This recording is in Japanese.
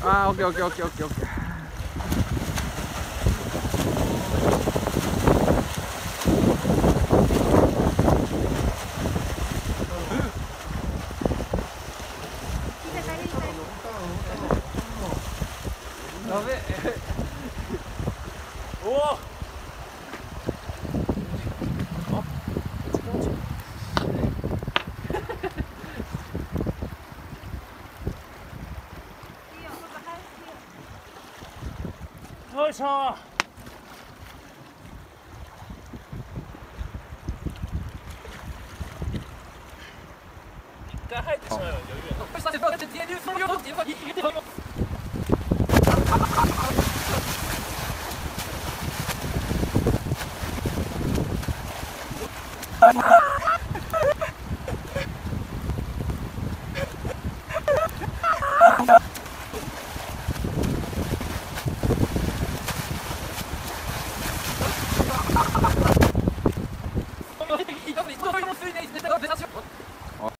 あー、オッケーオッケーオッケーオッケーオッケー。 ダメ。おお。よいしょ。一回入ってしまえば余裕や。